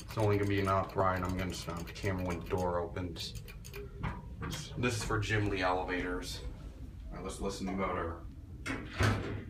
It's only gonna be enough, Ryan. I'm gonna stop the camera when the door opens. This is for Jim Lee elevators. All right, let's listen to the motor.